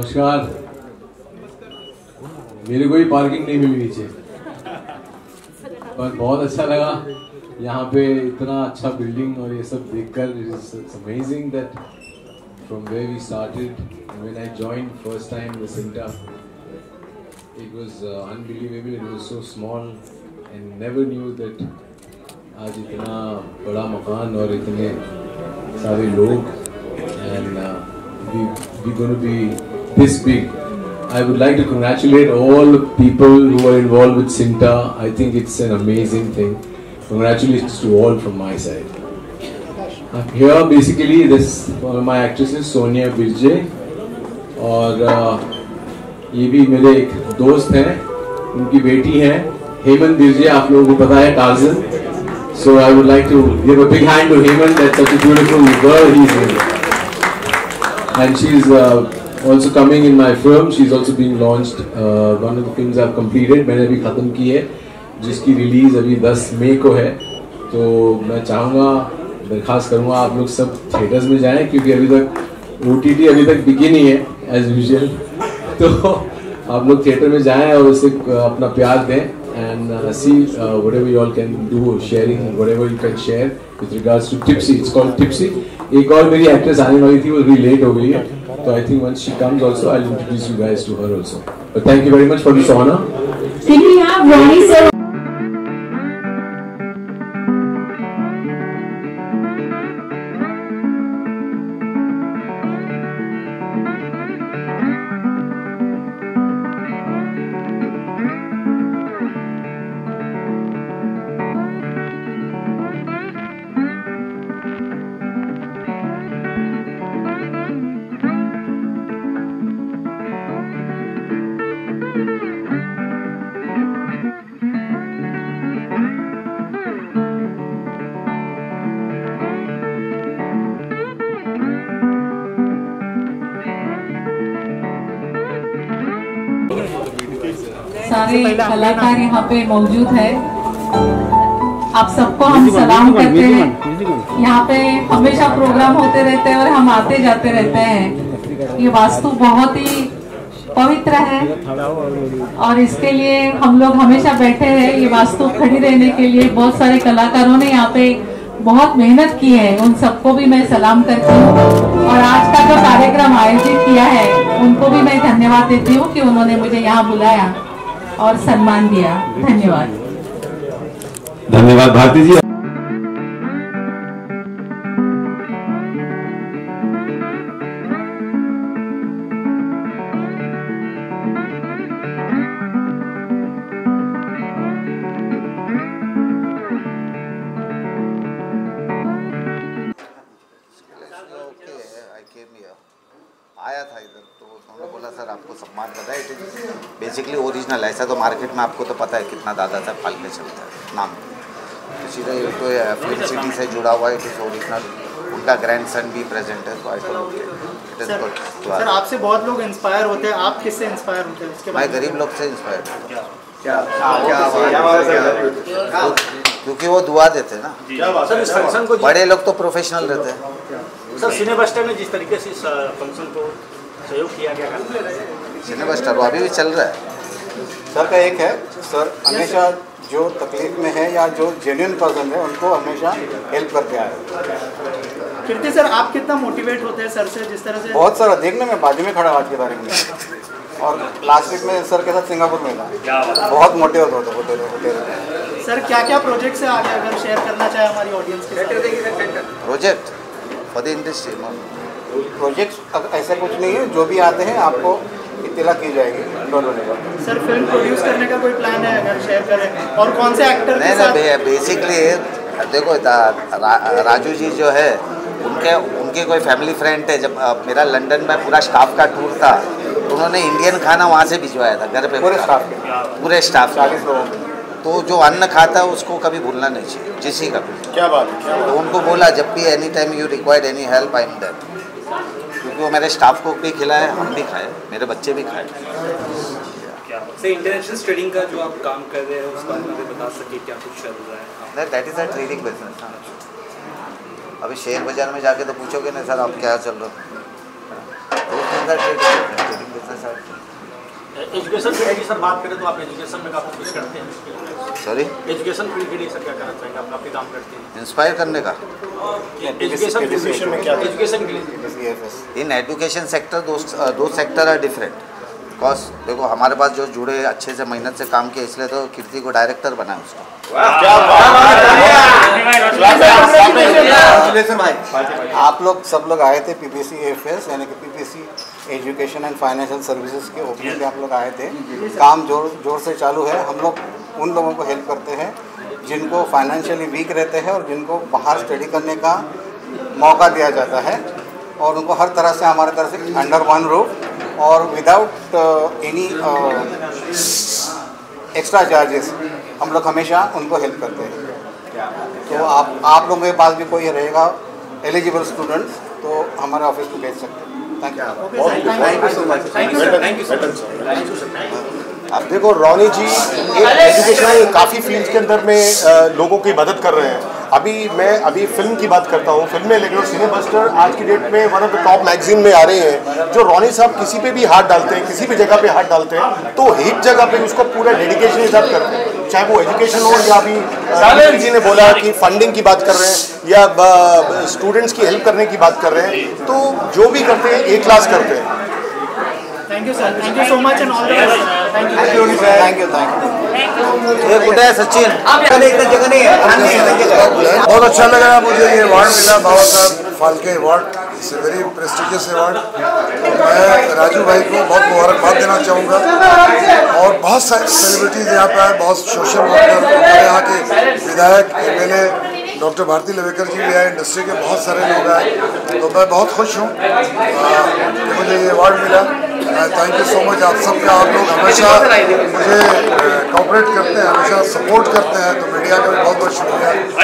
नमस्कार। मेरे को ही पार्किंग नहीं मिली नीचे, पर बहुत अच्छा लगा यहाँ पे इतना अच्छा बिल्डिंग और ये सब देखकर। It's amazing that from where we started, when I joined first time the CINTAA, it was unbelievable, it was so small and never knew that आज इतना बड़ा मकान और इतने सारे लोग and we're going to be this big. I would like to congratulate all the people who are involved with Sinta. I think it's an amazing thing. Congratulations to all from my side. I'm here basically, this one of my actresses Sonia Birje, और ये भी मेरे एक दोस्त हैं, उनकी बेटी है हेमंत बिरजे, आप लोगों को पता है, Tarzan. So I would like to give a big hand to Hemant. That's such a beautiful girl he's with. And she's also coming in my film. She's also being launched. One of the films I've completed, मैंने अभी ख़त्म की है, जिसकी release अभी 10 मई को है. तो मैं चाहूँगा, दरख्वास्त करूँगा आप लोग सब थिएटर्स में जाएं, क्योंकि अभी तक OTT अभी तक बिकी नहीं है एज यूजुअल. तो आप लोग थिएटर में जाएं और उसे अपना प्यार दें. And see whatever you all can do, sharing whatever you can share with regards to Tipsy. It's called Tipsy. एक और मेरी एक्ट्रेस आने वाली थी, वो भी लेट हो गई है, तो I think once she comes also I'll introduce you guys to her also. But thank you very much for this honor. Can we have Ronnie sir? सारे कलाकार यहाँ पे मौजूद है, आप सबको हम सलाम करते हैं. यहाँ पे हमेशा प्रोग्राम होते रहते हैं और हम आते जाते रहते हैं. ये वास्तु बहुत ही पवित्र है और इसके लिए हम लोग हमेशा बैठे हैं. ये वास्तु खड़ी रहने के लिए बहुत सारे कलाकारों ने यहाँ पे बहुत मेहनत की है, उन सबको भी मैं सलाम करती हूँ. और आज का जो कार्यक्रम आयोजित किया है उनको भी मैं धन्यवाद देती हूँ कि उन्होंने मुझे यहाँ बुलाया और सम्मान दिया. धन्यवाद. धन्यवाद भारती जी. आया था इधर तो उन्होंने बोला सर आपको सम्मान पता है, बेसिकली ओरिजिनल. ऐसा तो मार्केट में आपको तो पता है कितना दादा साहब फाल्के चलता है नाम. तो सीधा ये तो फिल्म सिटी से जुड़ा हुआ है, इट इज़ ओरिजिनल. उनका ग्रैंडसन भी प्रेजेंट है, तो आई टोल्ड. सर आपसे बहुत लोग इंस्पायर होते हैं, आप किससे इंस्पायर होते हैं? उसके मैं गरीब लोग से इंस्पायर हूँ. क्योंकि वो दुआ देते हैं ना. बड़े लोग तो प्रोफेशनल रहते हैं. सर सिने बस्टर ने जिस तरीके से इस फंक्शन को सहयोग किया गया, सिने बस्टर वो अभी भी चल रहा है. सर का एक है, सर हमेशा जो तकलीफ में है या जो जेन्युइन पर्सन है उनको हमेशा हेल्प करते आए. कीर्ति सर आप कितना मोटिवेट होते हैं सर से, जिस तरह से? बहुत सारा. देखने में बाजू में खड़ा आज के तारीख में, और लास्ट वीक में सर के साथ सिंगापुर में था. बहुत मोटिवेट होते रहते. सर क्या क्या प्रोजेक्ट से आगे अगर शेयर करना चाहे हमारी ऑडियंस के साथ? Project for the industry. Project ऐसा कुछ नहीं है, जो भी आते हैं आपको इत्तला की जाएगी. सर फिल्म प्रोड्यूस करने का कोई प्लान है, अगर शेयर करें? और कौन से एक्टर के साथ? बेसिकली देखो राजू जी जो है उनके कोई फैमिली फ्रेंड है. जब मेरा लंदन में पूरा स्टाफ का टूर था, उन्होंने इंडियन खाना वहाँ से भिजवाया था घर पे, पूरे स्टाफ 40 लोगों. तो जो अन्न खाता है उसको कभी भूलना नहीं चाहिए, किसी का भी. क्या बात है. तो उनको बोला जब भी any time you required any help I am there. क्योंकि वो मेरे स्टाफ को भी खिलाए, हम भी खाए, मेरे बच्चे भी खाए. इंटरनेशनल ट्रेडिंग का जो आप काम कर रहे हैं उसका हमें बता सके क्या कुछ चल रहा है? That is a trading business. अभी शेयर बाजार में जाके तो पूछोगे ना सर आप क्या चल रहा है, ट्रेडिंग बिजनेस. है सर। एजुकेशन फील्ड की सर बात करें तो आप एजुकेशन में काफ़ी कुछ करते हैं। सॉरी, एजुकेशन फील्ड के लिए सर क्या करना चाहेंगे? आप काफ़ी काम करते हैं इंस्पायर करने का। एजुकेशन में क्या एजुकेशन के लिए? इन एजुकेशन सेक्टर दो सेक्टर आर डिफरेंट। बिकॉज देखो हमारे पास जो जुड़े अच्छे से मेहनत से काम किया, इसलिए तो कीर्ति को डायरेक्टर बनाए उसको। आप लोग सब लोग आए थे PPC AFS यानी कि PPC education and financial services के ओपनिंग में आप लोग आए थे। काम जोर से चालू है। हम लोग उन लोगों को हेल्प करते हैं जिनको फाइनेंशियली वीक रहते हैं और जिनको बाहर स्टडी करने का मौका दिया जाता है, और उनको हर तरह से हमारे तरफ से अंडर वन रूफ और विदाउट एनी एक्स्ट्रा चार्जेस हम लोग हमेशा उनको हेल्प करते हैं। तो आप लोगों के पास भी कोई रहेगा एलिजिबल स्टूडेंट्स तो हमारे ऑफिस को भेज सकते हैं। Thank you sir. अब देखो रोनी जी एक एजुकेशनल काफ़ी फील्ड के अंदर में लोगों की मदद कर रहे हैं। मैं अभी फिल्म की बात करता हूँ। फिल्में लेकर सिनेबस्टर आज की डेट में one of the top magazine में आ रहे हैं। जो रोनी साहब किसी पे भी हाथ डालते हैं, किसी भी जगह पे हाथ डालते हैं, तो हिट जगह पे उसको पूरा डेडिकेशन के साथ करते हैं, चाहे वो एजुकेशन हो या अभी जी ने बोला कि फंडिंग की बात कर रहे हैं या स्टूडेंट्स की हेल्प करने की बात कर रहे हैं। तो जो भी करते हैं A क्लास करते हैं। Thank you sir, thank you so much and all the best. Thank you good है सचिन। जगह नहीं है। बहुत अच्छा लगा मुझे ये अवार्ड मिला, Baba Saheb Phalke award. It's a very prestigious award. मैं राजू भाई को बहुत मुबारकबाद देना चाहूँगा और बहुत सारे सेलिब्रिटीज़ यहाँ पे आए, बहुत सोशल वर्कर, यहाँ के विधायक MLA डॉक्टर भारती लवेकर जी भी आए, इंडस्ट्री के बहुत सारे लोग आए। तो मैं बहुत खुश हूँ कि मुझे ये अवार्ड मिला। थैंक यू सो मच आप सबका। आप लोग हमेशा मुझे कोऑपरेट करते हैं, हमेशा सपोर्ट करते हैं, तो मीडिया का भी बहुत बहुत शुक्रिया।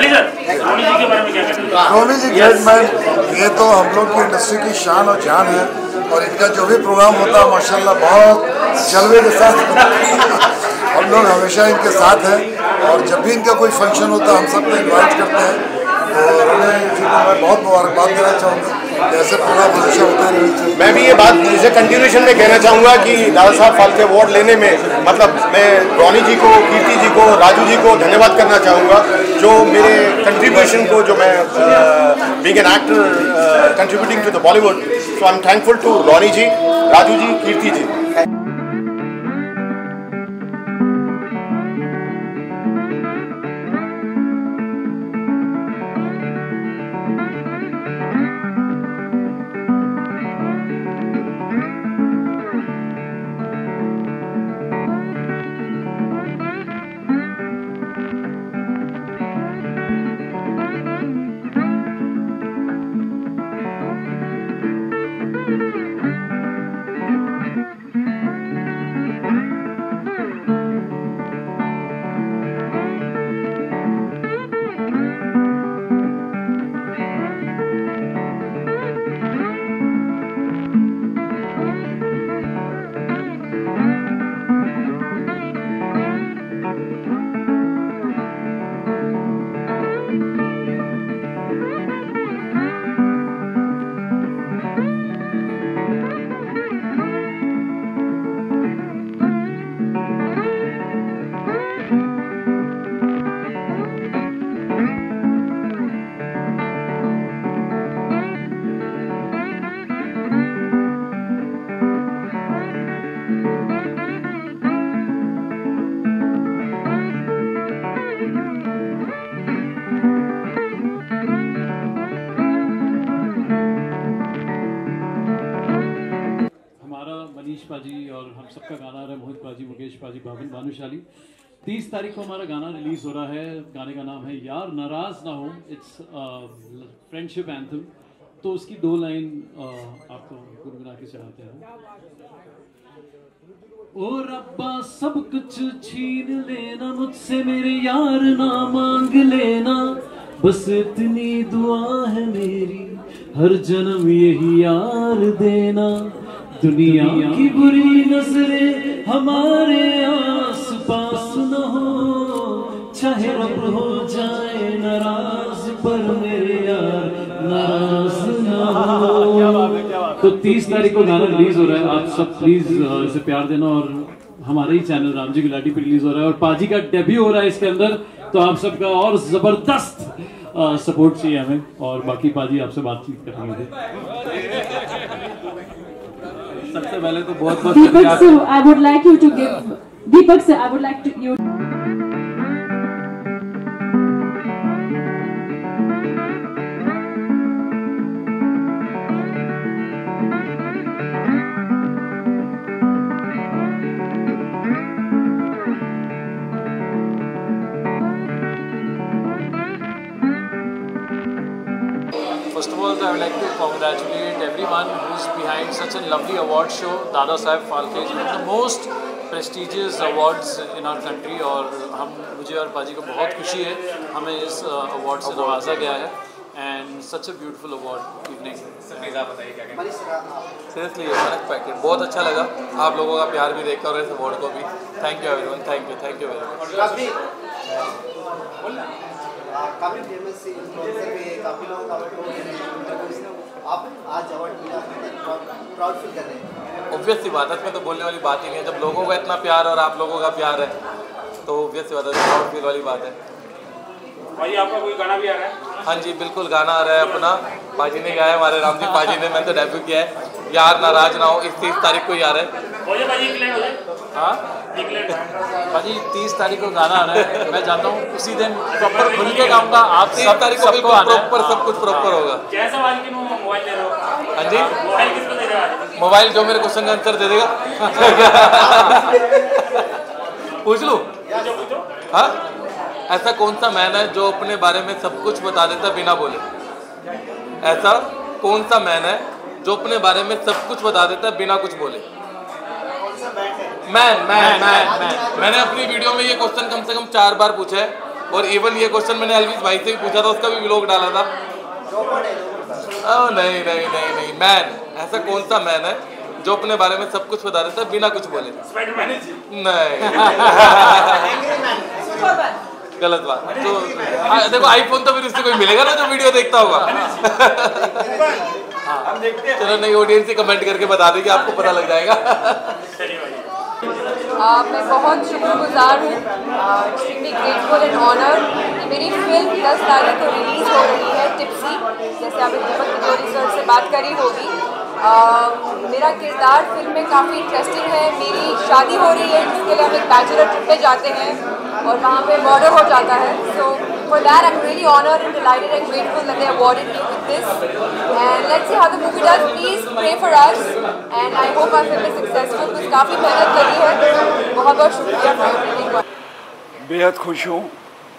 रोनी जी ग्रेट मैन, ये तो हम लोग की इंडस्ट्री की शान और जान है और इनका जो भी प्रोग्राम होता है माशाल्लाह बहुत जलवे के साथ हम लोग हमेशा इनके साथ हैं और जब भी इनका कोई फंक्शन होता है हम सबको इन्वाइट करते हैं। तो रोनी जी को मैं बहुत मुबारकबाद देना चाहूँगा, ऐसे प्रोग्राम हमेशा होते रहना चाहिए। मैं भी ये बात इसे कंटिन्यूशन में कहना चाहूँगा कि दादा साहब फाल्के अवार्ड लेने में मतलब मैं रोनी जी को, कीर्ति जी को, राजू जी को धन्यवाद करना चाहूँगा जो मेरे कंट्रीब्यूशन को, जो मैं being an actor contributing to the Bollywood, so I am thankful to Ronnie ji, Raju ji, Kirti ji. पाजी और हम सबका गाना आ रहा है, मोहित पाजी, मुकेश पाजी, भाविन भानुशाली। 30 तारीख को हमारा गाना रिलीज हो रहा है। गाने का नाम है यार नाराज ना हो। It's friendship anthem. तो उसकी 2 लाइन आपको गुनगुना के चलाते हैं। ओ रब्बा सब कुछ छीन लेना मुझसे, मेरे यार ना मांग लेना, बस इतनी दुआ है मेरी, हर जन्म यही यार देना। दुनिया की बुरी नजरें हमारे आस पास न हो, चाहे रब हो जाए नाराज, पर मेरे यार नाराज न हो। तो 30 तारीख को गाना रिलीज हो रहा है, आप सब प्लीज इसे प्यार देना। और हमारे ही चैनल रामजी गुलाटी पे रिलीज हो रहा है और पाजी का डेब्यू हो रहा है इसके अंदर, तो आप सबका और जबरदस्त सपोर्ट चाहिए हमें। और बाकी पाजी आपसे बातचीत करेंगे। सबसे पहले तो बहुत बहुत Deepak sir, I would like you to give. Deepak sir, I would like to you. First of all, I would like to congratulate everyone who's behind such a lovely award show, Dada Saheb Phalke ji, the most prestigious awards in our country। और मुझे और पाजी को बहुत खुशी है, हमें इस अवार्ड से नवाजा गया है and such a beautiful award evening. Seriously फर्क पैकेट बहुत अच्छा लगा, आप लोगों का प्यार भी देखकर और इस अवार्ड को भी। Thank you everyone, thank you very much. काफी फेमस इन्फ्लुएंसर पे काफी लोग आप आज अवार्ड मिला, प्राउड फील कर रहे हैं? ऑब्वियस सी बात है, इसमें तो बोलने वाली बात ही नहीं है। जब लोगों का इतना प्यार और आप लोगों का प्यार है तो ऑब्वियस सी बात है, प्राउड फील वाली बात है। भाई आपका कोई गाना भी आ रहा है? हाँ जी बिल्कुल, गाना आ रहा है अपना, पाजी ने गाया है, हमारे रामजी पाजी ने, मैंने तो डेब्यू किया है, यार नाराज ना हो, इस 30 तारीख को ही आ रहा है। हाँ भाजी 30 तारीख को गाना आ रहा है, मैं जाता हूँ उसी दिन प्रॉपर खुल के गाऊंगा। आप 30 तारीख को बिल्कुल प्रॉपर सब कुछ प्रॉपर होगा। मोबाइल ले रहे हो? हाँ जी, मोबाइल किसको दे रहे हो? मोबाइल जो मेरे क्वेश्चन का आंसर दे देगा। पूछ लूँ? हाँ, ऐसा कौन सा मैन है जो अपने बारे में सब कुछ बता देता बिना बोले? ऐसा कौन सा मैन है जो अपने बारे में सब कुछ बता देता है बिना कुछ बोले? मैन। मैंने अपनी वीडियो में ये क्वेश्चन कम से कम 4 बार पूछा है, और इवन ये क्वेश्चन मैंने एल्विस भाई से भी पूछा था, उसका भी व्लॉग डाला था। नहीं, मैन, ऐसा कौन सा मैन है जो अपने बारे में सब कुछ बता देता है बिना कुछ बोले? नहीं, गलत बात। तो देखो आईफोन तो फिर उससे कोई मिलेगा ना जो वीडियो देखता होगा। चलो नई ऑडियंस ही कमेंट करके बता देगी, आपको पता लग जाएगा। मैं बहुत शुक्रगुजार हूँ, एक्सट्रीमली ग्रेटफुल एंड ऑनर। मेरी फिल्म 10 तारीख को रिलीज़ हो रही है, टिप्सी, जैसे आपने दीपक तिजोरी सर से बात करी होगी। मेरा किरदार फिल्म में काफ़ी इंटरेस्टिंग है। मेरी शादी हो रही है जिसके लिए हम एक बैचलर ट्रिप पे जाते हैं और वहाँ पे मर्डर हो जाता है। So for that I am really honoured and delighted and grateful that they awarded me with this and let's see how the movie does. Please pray for us and I hope our film is successful. कुछ काफ़ी मेहनत करी है, बहुत बहुत शुक्रिया for everything. बेहद खुश हूँ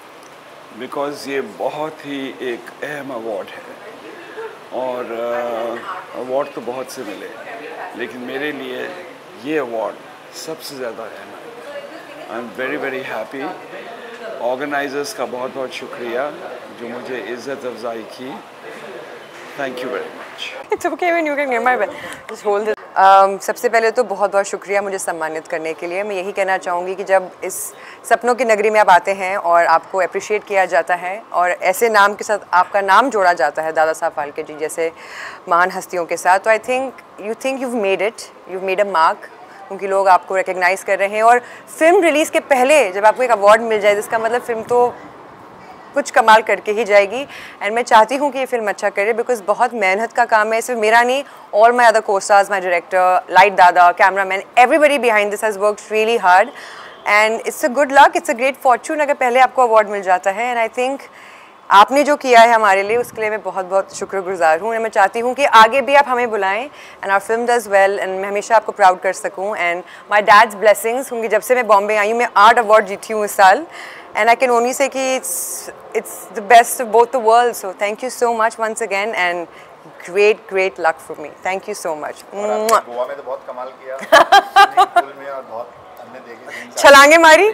बिकॉज़ ये बहुत ही एक अहम अवार्ड है और अवार्ड तो बहुत से मिले, लेकिन मेरे लिए ये अवार्ड सबसे ज़्यादा अहम है। I am very very happy. Organisers का बहुत बहुत शुक्रिया जो मुझे इज़्ज़त अफजाई की। Thank you very much. It's okay when you can get my bell. Just hold it. सबसे पहले तो बहुत बहुत शुक्रिया मुझे सम्मानित करने के लिए। मैं यही कहना चाहूँगी कि जब इस सपनों की नगरी में आप आते हैं और आपको अप्रिशिएट किया जाता है और ऐसे नाम के साथ आपका नाम जोड़ा जाता है, दादा साहब फाल्के जी जैसे महान हस्तियों के साथ, तो I think you've made it, you've made a mark, क्योंकि लोग आपको रिकग्नाइज़ कर रहे हैं। और फिल्म रिलीज़ के पहले जब आपको एक अवार्ड मिल जाए, इसका मतलब फिल्म तो कुछ कमाल करके ही जाएगी। एंड मैं चाहती हूँ कि ये फिल्म अच्छा करे, बिकॉज बहुत मेहनत का काम है, सिर्फ मेरा नहीं, all my other co-stars, my director, light दादा, cameraman, everybody behind this has worked really hard and it's a good luck, it's a great fortune अगर पहले आपको अवार्ड मिल जाता है। एंड आई थिंक आपने जो किया है हमारे लिए उसके लिए मैं बहुत बहुत शुक्रगुजार हूँ। मैं चाहती हूँ कि आगे भी आप हमें बुलाएं and our film does well and मैं हमेशा आपको प्राउड कर सकूँ। एंड माई डैड्स ब्लेसिंग्स, क्योंकि जब से मैं बॉम्बे आई हूँ मैं 8 अवार्ड जीती हूँ इस साल and I can only say कि it's the best of both the worlds. So thank you so much once again and great luck for me. Thank you so much. Goa में तो बहुत कमाल किया, स्विमिंग पूल में और बहुत हमने देखे छलांगे मारी।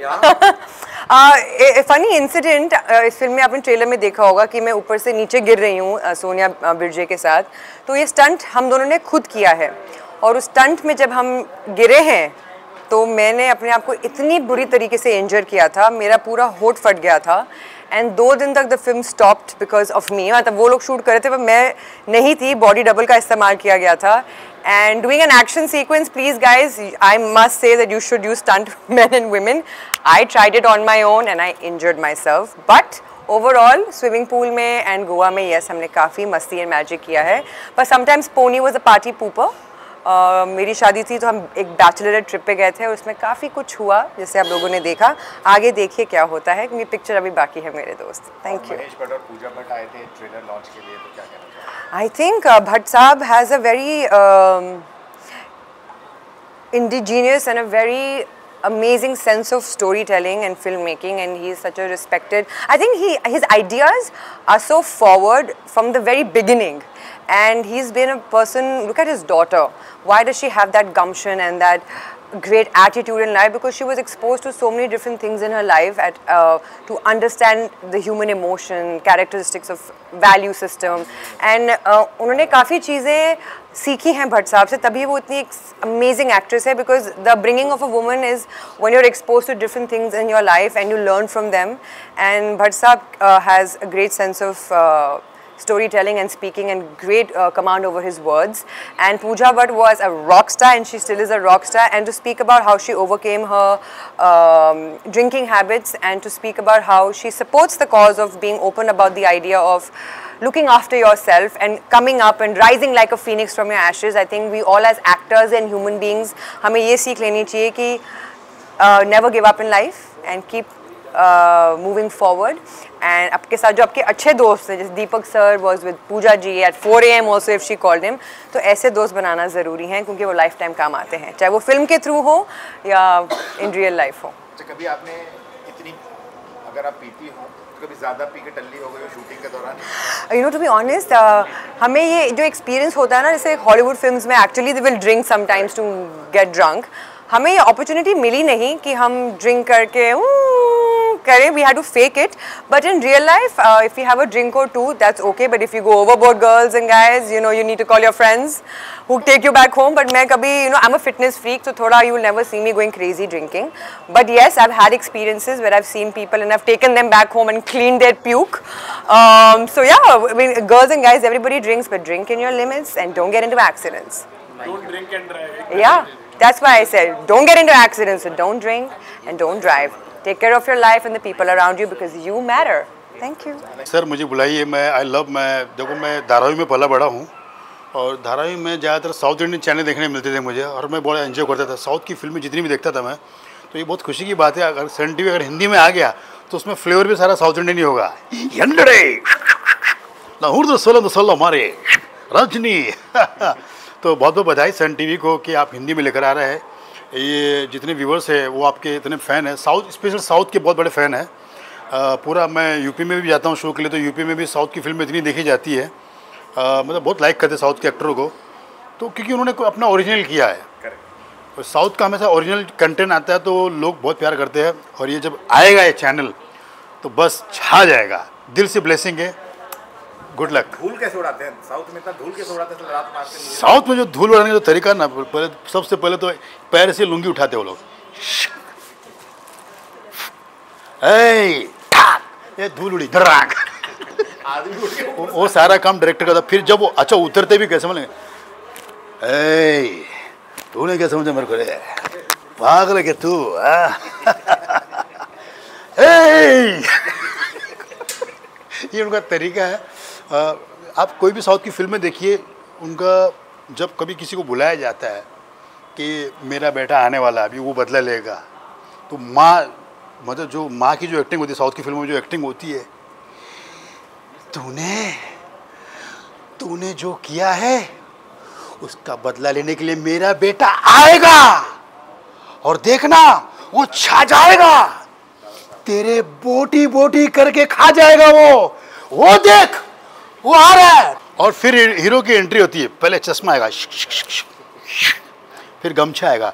फनी इंसिडेंट इस फिल्म में आपने ट्रेलर में देखा होगा कि मैं ऊपर से नीचे गिर रही हूँ सोनिया बिरजे के साथ, तो ये स्टंट हम दोनों ने खुद किया है और उस स्टंट में जब हम गिरे हैं तो मैंने अपने आप को इतनी बुरी तरीके से इंजर किया था, मेरा पूरा होठ फट गया था एंड 2 दिन तक the film stopped because of me. मतलब वो लोग शूट कर रहे थे पर मैं नहीं थी, बॉडी डबल का इस्तेमाल किया गया था। And doing an action sequence, please guys, I must say that you should use stunt men and women. I tried it on my own and I injured myself. But overall, swimming pool में and Goa में yes हमने काफ़ी मस्ती and magic किया है. But sometimes Pony was a party pooper. मेरी शादी थी तो हम एक बैचलरेट ट्रिप पे गए थे, उसमें काफ़ी कुछ हुआ जैसे आप लोगों ने देखा। आगे देखिए क्या होता है, क्योंकि पिक्चर अभी बाकी है मेरे दोस्त। Thank you. महेश भट्ट और पूजा भट्ट आए थे ट्रेलर लॉन्च के लिए, तो क्या कहना चाहेंगे? आई think Bhatt sahab has a very indigenous and a very amazing sense of storytelling and filmmaking, and he is such a respected, I think his ideas are so forward from the very beginning, and he's been a person, look at his daughter, why does she have that gumption and that great attitude in life? Because she was exposed to so many different things in her life to understand the human emotion, characteristics of value system, and उन्होंने काफ़ी चीज़ें सीखी हैं भट्ट साहब से, तभी वो इतनी amazing actress है। Because the bringing of a woman is when you're exposed to different things in your life and you learn from them, and Bhatt Saab has a great sense of storytelling and speaking and great command over his words. And Pooja Bhatt was a rock star and she still is a rock star, and to speak about how she overcame her drinking habits and to speak about how she supports the cause of being open about the idea of looking after yourself and coming up and rising like a phoenix from your ashes. I think we all as actors and human beings हमें ये सीख लेनी चाहिए कि never give up in life and keep moving forward. And आपके साथ जो आपके अच्छे दोस्त हैं, जैसे Deepak sir was with Pooja ji at 4 AM also if she called him, तो ऐसे दोस्त बनाना ज़रूरी हैं क्योंकि वो लाइफ टाइम काम आते हैं, चाहे वो फिल्म के थ्रू हो या इन रियल लाइफ हो। कभी आपने इतनी, अगर आप पीती हो तो कभी ज़्यादा पी के टल्ली हो गई हो शूटिंग के दौरान? You know, to be honest, हमें ये जो एक्सपीरियंस होता है ना, जैसे हॉलीवुड फिल्म्स में actually they will drink sometimes to get drunk, हमें ये अपॉर्चुनिटी मिली नहीं कि हम ड्रिंक करके करें, we had to fake it. But in real life, if you have a drink or two, that's okay. But if you go overboard, girls and guys, you know, you need to call your friends who take you back home. But मैं कभी, you know, I'm a fitness freak, so थोड़ा you will never see me going crazy drinking. But yes, I've had experiences where I've seen people and I've taken them back home and cleaned their puke. So yeah, I mean, girls and guys, everybody drinks, but drink in your limits and don't get into accidents. Don't drink and drive. Yeah, that's why I said don't get into accidents, so don't drink and don't drive. Take care of your life and the people around you because you matter. Thank you. Sir मुझे बुलाइए, मैं देखो मैं धारावी में पला बड़ा हूँ और धारावी में ज़्यादातर साउथ इंडियन चैनल देखने मिलते थे मुझे, और मैं बड़ा एंजॉय करता था साउथ की फिल्में जितनी भी देखता था मैं। तो ये बहुत खुशी की बात है, अगर सन टीवी अगर हिंदी में आ गया तो उसमें फ्लेवर भी सारा साउथ इंडियन ही होगा। हमारे रजनी तो बहुत बहुत बधाई सन टीवी को कि आप हिंदी में लेकर आ रहे हैं। ये जितने व्यूवर्स हैं वो आपके इतने फ़ैन हैं, साउथ स्पेशल साउथ के बहुत बड़े फ़ैन हैं। पूरा मैं यूपी में भी जाता हूँ शो के लिए, तो यूपी में भी साउथ की फिल्में इतनी देखी जाती है, मतलब बहुत लाइक करते साउथ के एक्टरों को, तो क्योंकि उन्होंने अपना ओरिजिनल किया है। और साउथ का हमेशा ओरिजिनल कंटेंट आता है तो लोग बहुत प्यार करते हैं, और ये जब आएगा ये चैनल तो बस छा जाएगा। दिल से ब्लेसिंग है, गुड लक। धूल कैसे उड़ाते हैं साउथ में? इतना धूल कैसे उड़ाते हैं? रात मारते हैं साउथ में जो धूल उड़ाने का जो तरीका ना, पहले सबसे पहले तो पैर से लुंगी उठाते वो लोग, ये धूल उड़ी धड़ाक, वो सारा काम डायरेक्टर का था। फिर जब वो अच्छा उतरते भी कैसे बोलेंगे, तूने क्या समझा मेरे को, रे पागल है क्या तू? ये उनका तरीका है। आप कोई भी साउथ की फिल्में देखिए, उनका जब कभी किसी को बुलाया जाता है कि मेरा बेटा आने वाला अभी वो बदला लेगा, तो माँ मतलब जो माँ की जो एक्टिंग होती है साउथ की फिल्मों में, जो एक्टिंग होती है, तूने जो किया है उसका बदला लेने के लिए मेरा बेटा आएगा, और देखना वो छा जाएगा, तेरे बोटी बोटी करके खा जाएगा वो देख वो आ रहा है। और फिर हीरो की एंट्री होती है, पहले चश्मा आएगा, फिर गमछा आएगा,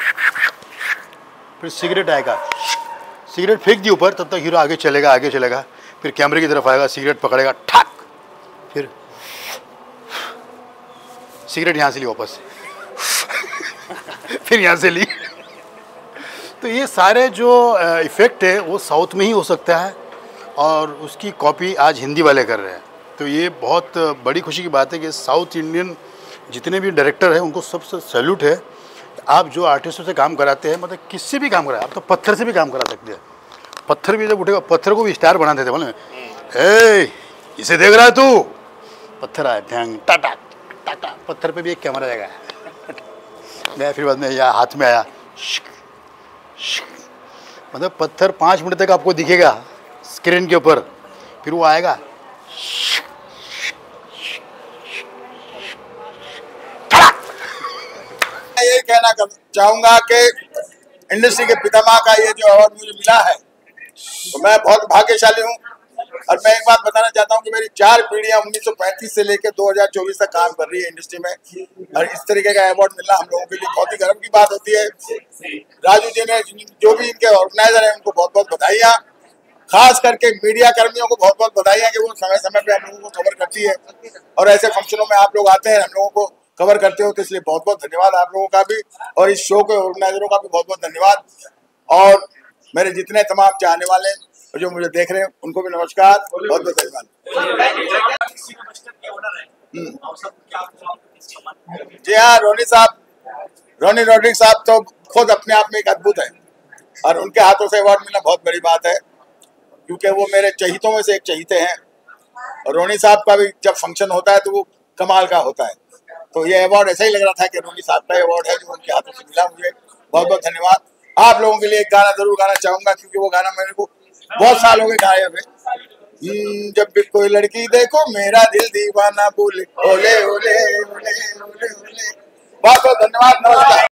फिर सिगरेट आएगा, सिगरेट फेंक दी ऊपर, तब तक हीरो आगे चलेगा, फिर कैमरे की तरफ आएगा, सिगरेट पकड़ेगा, ठक, फिर सिगरेट यहाँ से ली वापस, फिर यहाँ से ली, तो ये सारे जो इफ़ेक्ट है वो साउथ में ही हो सकता है और उसकी कॉपी आज हिंदी वाले कर रहे हैं। तो ये बहुत बड़ी खुशी की बात है कि साउथ इंडियन जितने भी डायरेक्टर हैं उनको सबसे सैल्यूट है। आप जो आर्टिस्टों से काम कराते हैं, मतलब किससे भी काम कराए, आप तो पत्थर से भी काम करा सकते हैं। पत्थर भी जब उठेगा, पत्थर को भी स्टार बना देते बोले, इसे देख रहा है तू, पत्थर आया ढंग टाटा टाटा, पत्थर पे भी एक कैमरा जाएगा। मैं फिर बाद में या हाथ में आया, मतलब पत्थर 5 मिनट तक आपको दिखेगा स्क्रीन के ऊपर, फिर वो आएगा। ये कहना चाहूंगा कि इंडस्ट्री के पितामह का ये जो अवार्ड मुझे मिला है तो मैं बहुत भाग्यशाली हूँ। और मैं एक बात बताना चाहता हूँ कि मेरी 4 पीढ़ियां 1935 से लेकर 2024 तक काम कर रही है इंडस्ट्री में, और इस तरीके का अवार्ड मिलना हम लोगों के लिए बहुत ही गर्व की बात होती है। राजू जी ने, जो भी इनके ऑर्गेनाइजर हैं, उनको बहुत बहुत बधाइयाँ। खास करके मीडिया कर्मियों को बहुत बहुत बधाइयाँ कि वो समय समय पे हम लोगों को कवर करती है और ऐसे फंक्शनों में आप लोग आते हैं, हम लोगों को कवर करते हो, तो इसलिए बहुत बहुत धन्यवाद आप लोगों का भी, और इस शो के ऑर्गेनाइजरों का भी बहुत बहुत धन्यवाद। और मेरे जितने तमाम चाहने वाले जो मुझे देख रहे हैं उनको भी नमस्कार, बहुत बहुत धन्यवाद। जी हाँ, रोनी रॉड्रिक्स साहब तो खुद अपने आप में एक अद्भुत है, और उनके हाथों से अवार्ड मिलना बहुत बड़ी बात है, क्योंकि वो मेरे चहीतों में से एक चहीते हैं। और रोनी साहब का भी जब फंक्शन होता है तो वो कमाल का होता है। तो ये अवार्ड ऐसा ही लग रहा था कि रोनी साहब का अवार्ड है जो उनके हाथों से मिला। मुझे बहुत बहुत धन्यवाद। आप लोगों के लिए एक गाना जरूर गाना चाहूंगा, क्योंकि वो गाना मेरे को बहुत साल हो गए गाए हुए। जब भी कोई लड़की देखो मेरा दिल दीवाना बोले, ओले ओले ओले ओले ओले। बहुत बहुत धन्यवाद, नमस्कार।